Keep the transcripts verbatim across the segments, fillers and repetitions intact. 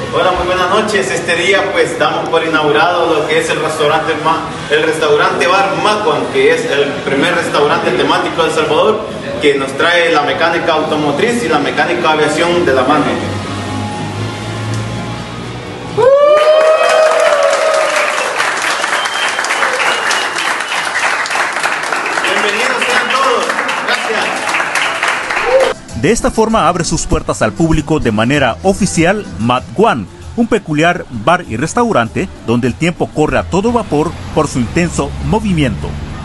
Hola, muy buenas noches. Este día pues damos por inaugurado lo que es el restaurante el restaurante bar Macwan, que es el primer restaurante temático de El Salvador que nos trae la mecánica automotriz y la mecánica aviación de la mano. Bienvenidos sean todos. Gracias. De esta forma abre sus puertas al público de manera oficial Macwan, un peculiar bar y restaurante donde el tiempo corre a todo vapor por su intenso movimiento.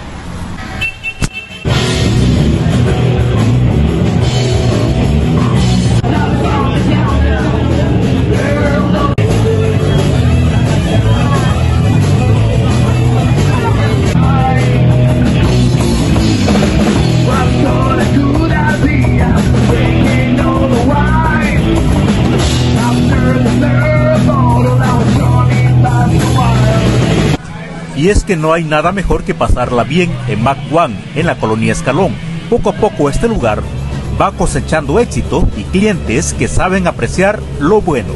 Y es que no hay nada mejor que pasarla bien en Macwan, en la colonia Escalón. Poco a poco este lugar va cosechando éxito y clientes que saben apreciar lo bueno.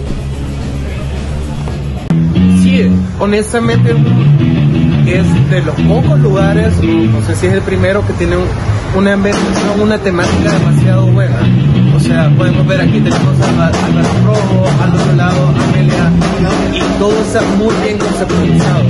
Sí, honestamente es de los pocos lugares, no sé si es el primero, que tiene una ambientación, una temática demasiado buena. O sea, podemos ver aquí tenemos a Álvaro Rojo, al otro lado Amelia, y todo está muy bien conceptualizado.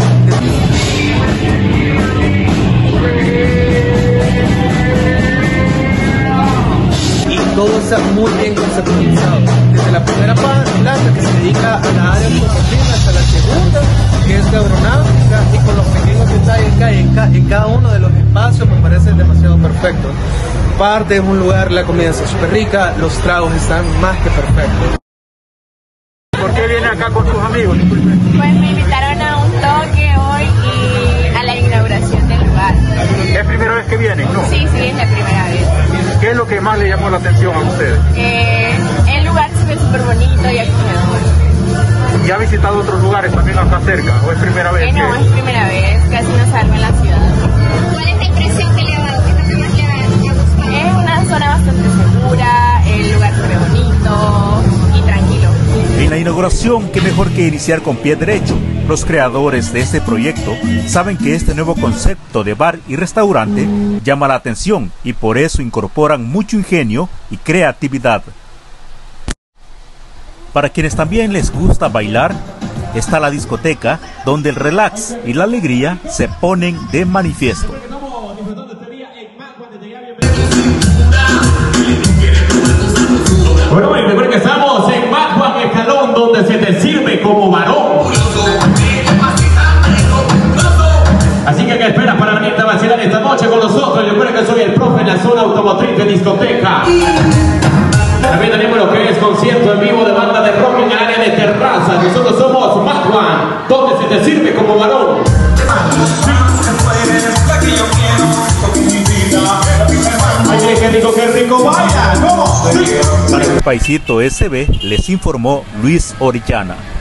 Y todo está muy bien conceptualizado. Desde la primera planta que se dedica a la área automotriz hasta la segunda, que es de aeronáutica, y con los pequeños detalles que hay en, ca en cada uno de los espacios, me parece demasiado perfecto. Parte es un lugar, la comida está súper rica, los tragos están más que perfectos. ¿Por qué viene acá con tus amigos? Pues me invitaron a un toque hoy y a la inauguración del lugar. ¿Es primera vez que vienen? ¿No? Sí, sí, es la primera vez. ¿Qué es lo que más le llamó la atención a ustedes? Eh, el lugar se ve súper bonito y acogedor. ¿Ya ha visitado otros lugares también acá cerca? ¿O es primera vez? Eh, no, que... es primera vez, casi no salgo en la ciudad. ¿Cuál es la impresión que le ha dado? ¿Qué es lo que más le ha gustado? Es una zona bastante segura, el lugar se ve bonito y tranquilo. En la inauguración, qué mejor que iniciar con pie derecho. Los creadores de este proyecto saben que este nuevo concepto de bar y restaurante llama la atención y por eso incorporan mucho ingenio y creatividad. Para quienes también les gusta bailar, está la discoteca donde el relax y la alegría se ponen de manifiesto. Bueno, y recuerden que estamos en Macwan Escalón, donde se te sirve como varón. Así que, ¿qué esperas para venirte a vacilar esta noche con nosotros? Yo recuerden que soy el profe en la zona automotriz de discoteca. También tenemos lo que es concierto en vivo de banda de rock en el área de terraza. Nosotros somos Macwan, donde se te sirve como varón. Ay, qué rico, qué rico baila, ¿cómo? Para el Paisito S B les informó Luis Orellana.